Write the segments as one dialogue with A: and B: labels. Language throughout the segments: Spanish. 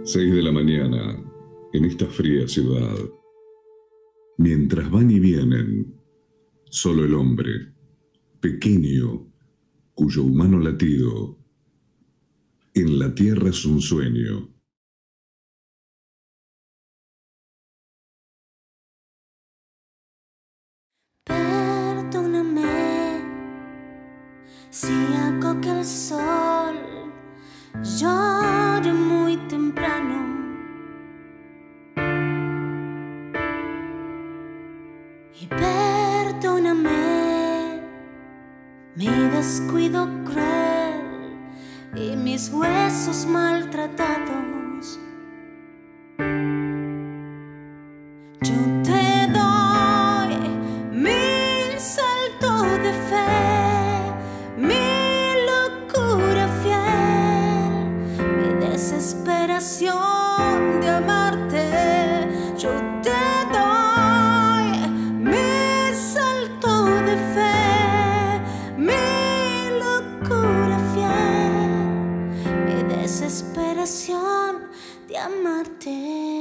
A: 6 de la mañana, en esta fría ciudad. Mientras van y vienen, solo el hombre, pequeño, cuyo humano latido en la tierra es un sueño.
B: Perdóname si hago que el sol llore muy temprano. Y perdóname mi descuido cruel y mis huesos maltratados. Yo te doy mi salto de fe, mi locura fiel, mi desesperación de amarte. Yo te doy mi salto de fe, mi locura fiel, mi desesperación de amarte.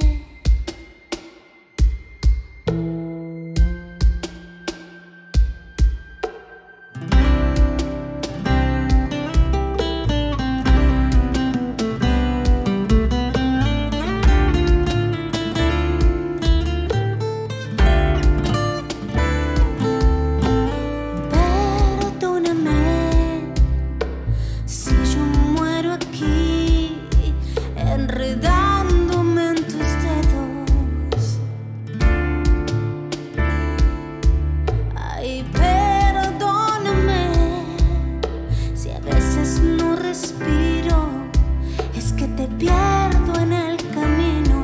B: Enredándome en tus dedos. Ay, perdóname si a veces no respiro, es que te pierdo en el camino.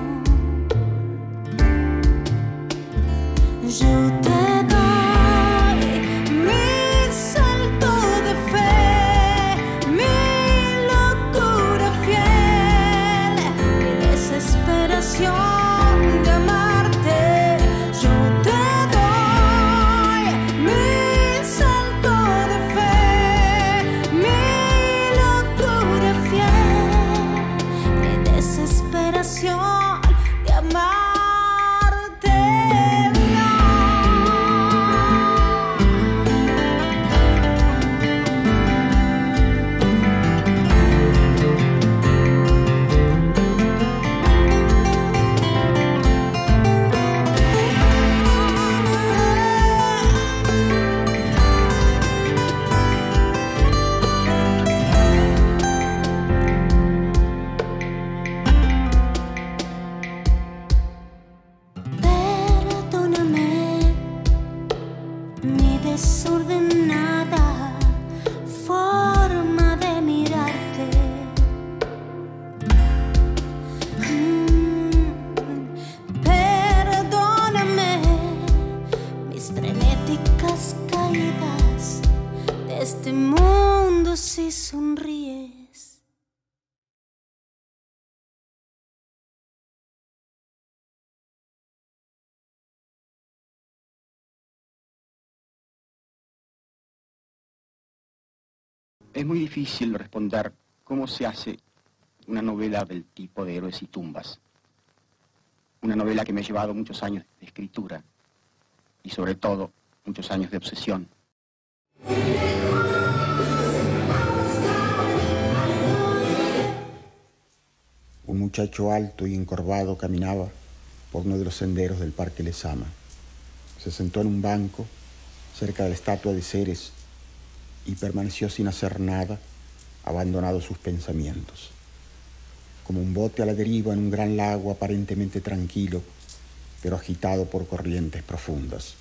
B: Yo te doy mi salto de fe, mi locura fiel, desesperación de amarte. Yo te doy mi salto de fe, mi locura fiel, mi desesperación de amarte. Mi desordenada forma de mirarte. Perdóname mis frenéticas caídas de este mundo si sonríes.
C: Es muy difícil responder cómo se hace una novela del tipo de Héroes y Tumbas. Una novela que me ha llevado muchos años de escritura y sobre todo muchos años de obsesión.
D: Un muchacho alto y encorvado caminaba por uno de los senderos del Parque Lezama. Se sentó en un banco cerca de la estatua de Ceres y permaneció sin hacer nada, abandonado sus pensamientos. Como un bote a la deriva en un gran lago aparentemente tranquilo, pero agitado por corrientes profundas.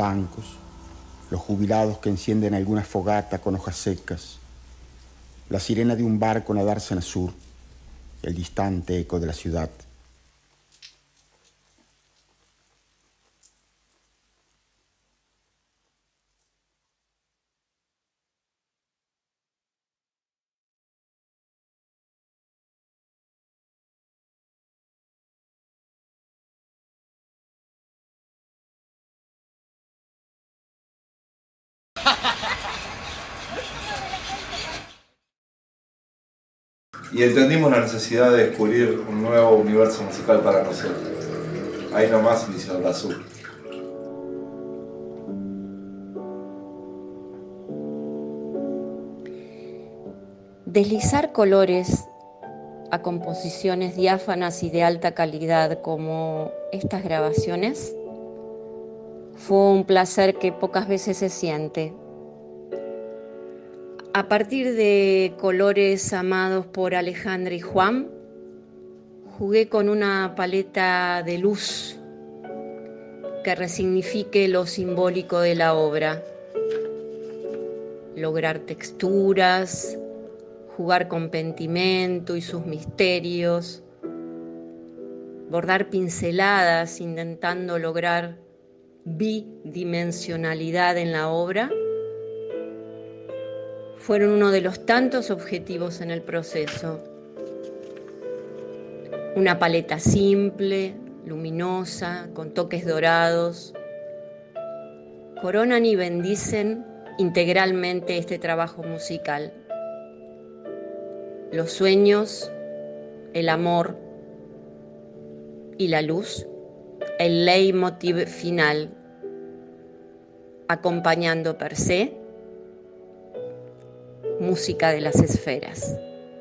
D: bancos, los jubilados que encienden alguna fogata con hojas secas, la sirena de un barco en la dársena sur, el distante eco de la ciudad.
E: Y entendimos la necesidad de descubrir un nuevo universo musical para nosotros. Ahí nomás inició el azul.
F: Deslizar colores a composiciones diáfanas y de alta calidad como estas grabaciones fue un placer que pocas veces se siente. A partir de colores amados por Alejandra y Juan, jugué con una paleta de luz que resignifique lo simbólico de la obra. Lograr texturas, jugar con pentimento y sus misterios, bordar pinceladas intentando lograr bidimensionalidad en la obra, fueron uno de los tantos objetivos en el proceso. Una paleta simple, luminosa, con toques dorados, coronan y bendicen integralmente este trabajo musical. Los sueños, el amor y la luz, el leitmotiv final, acompañando per se, música de las esferas.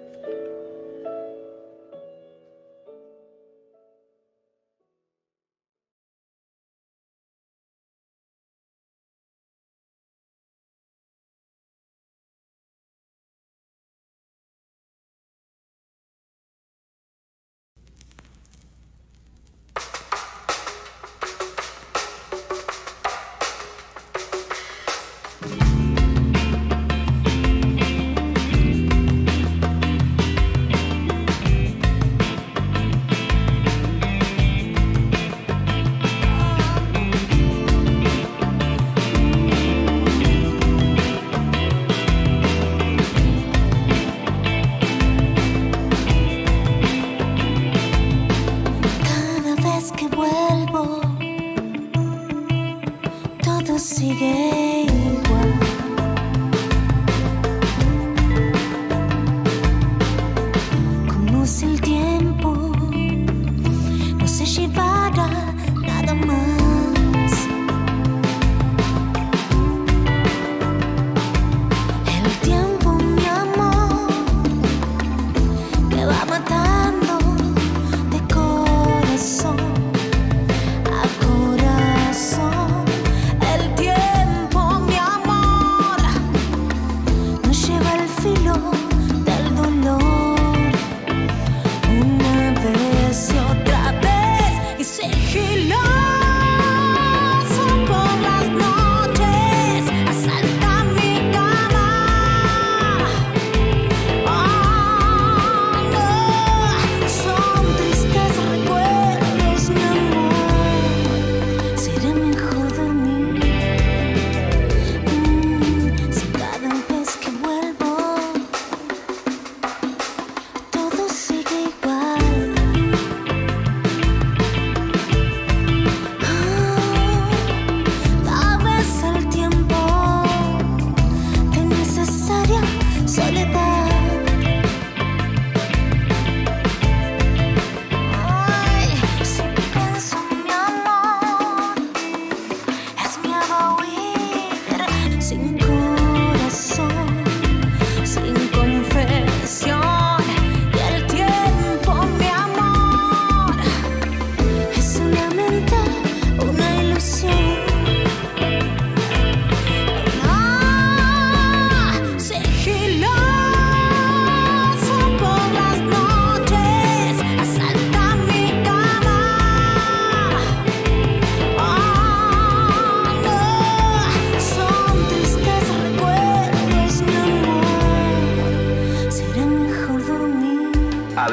B: Sigue igual, como si el tiempo no se llevara nada más. El tiempo, mi amor, que va matando de corazón a corazón. Del dolor, una vez y otra vez, y sigiloso por las noches asalta mi cama. Oh, no, son tristes recuerdos, mi amor. Será mejor dormir si cada vez que vuelvo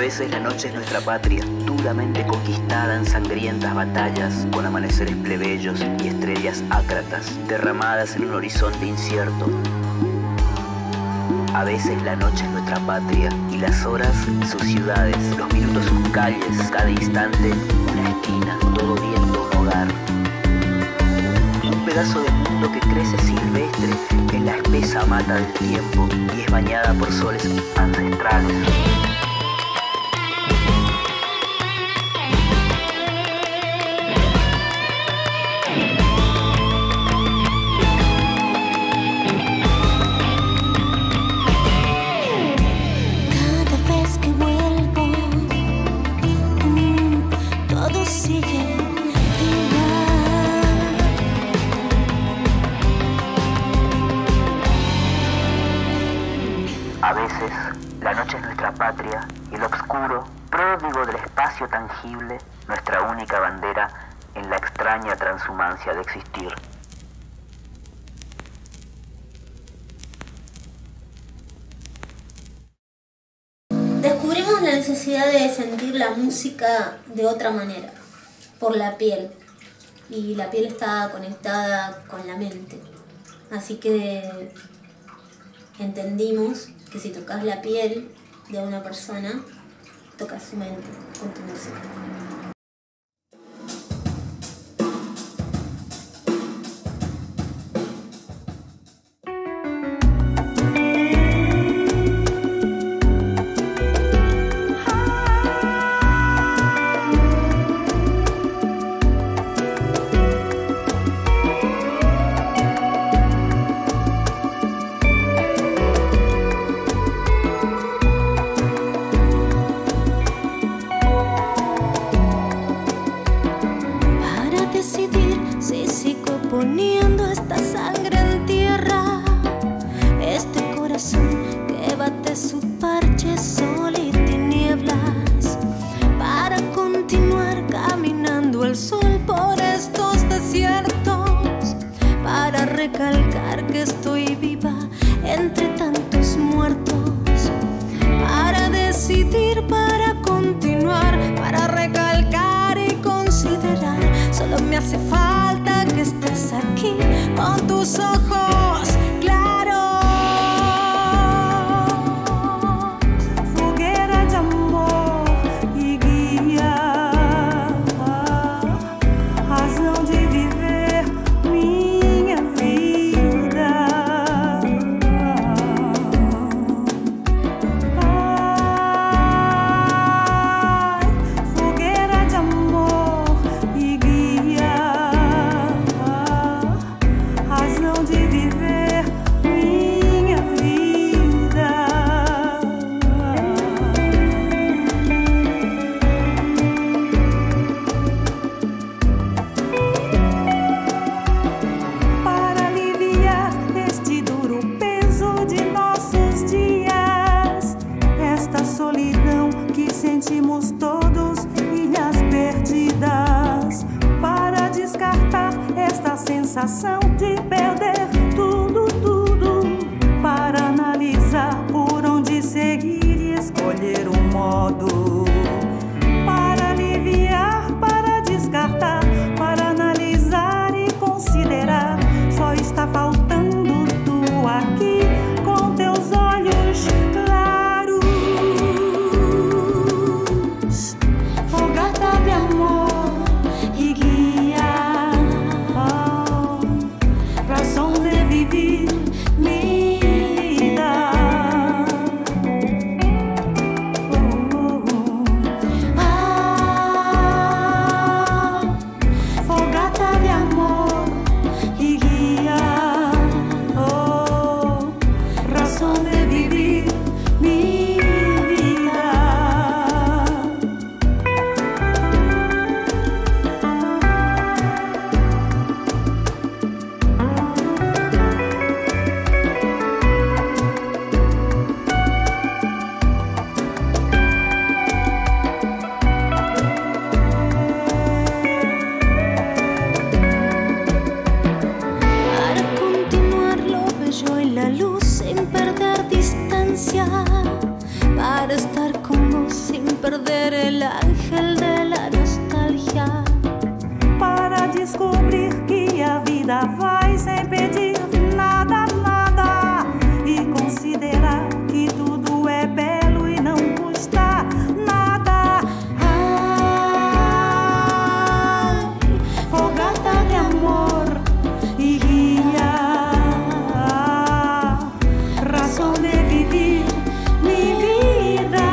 G: veces la noche es nuestra patria, duramente conquistada en sangrientas batallas, con amaneceres plebeyos y estrellas ácratas, derramadas en un horizonte incierto. A veces la noche es nuestra patria, y las horas sus ciudades, los minutos sus calles, cada instante una esquina, todo viento un hogar. Un pedazo de mundo que crece silvestre en la espesa mata del tiempo y es bañada por soles ancestrales. A veces, la noche es nuestra patria y el obscuro, pródigo del espacio tangible, nuestra única bandera en la extraña transhumancia de existir.
H: Descubrimos la necesidad de sentir la música de otra manera, por la piel, y la piel está conectada con la mente. Así que entendimos que si tocas la piel de una persona, tocas su mente con tu música.
B: Poniendo esta sangre en tierra, este corazón que bate su parche, sol y tinieblas, para continuar caminando el sol por estos desiertos, para recalcar que estoy viva entre tantos muertos, para decidir, para continuar, para recalcar y considerar. Solo me hace falta que estés aquí con tus ojos claros. Fogueira de amor e guia, razão de viver minha vida. Ai, fogueira de amor e guia, razão de viver minha vida. Para aliviar este duro peso de nossos dias, esta solidão que sentimos todos, ilhas perdidas, para descartar esta sensação de perder tudo, tudo, para analisar por onde seguir e escolher um modo, para aliviar, para descartar, para analisar e considerar. Só está faltando tu aqui com teus olhos claros. Fogata de amor e guia, razão de viver vida. Fogata de amor e guia, razão de viver minha vida. Para continuar lo bello y la luz sin perder distancia, para estar con vos sin perder el ángel de la nostalgia,
I: para descobrir que a vida vai sem pedir nada, nada, e considerar que tudo é belo e não custa nada. Ai, fogata de amor e guia, razão de vivir mi vida.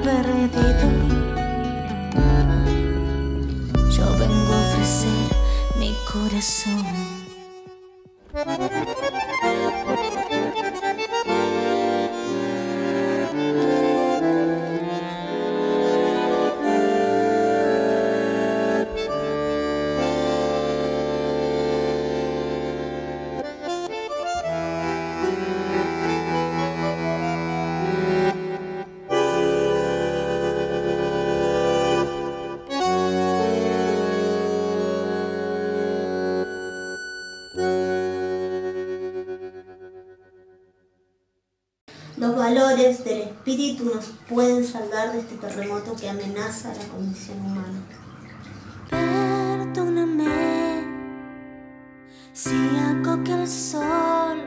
B: perdido. Yo vengo a ofrecer mi corazón.
H: Los valores del espíritu nos pueden salvar de este terremoto que amenaza a la condición humana.
B: Perdóname si hago que el sol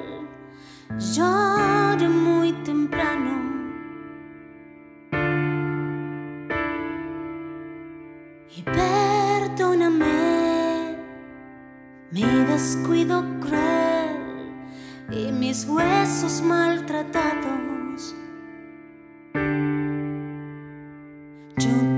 B: llore muy temprano. Y perdóname mi descuido cruel y mis huesos maltratados. Yo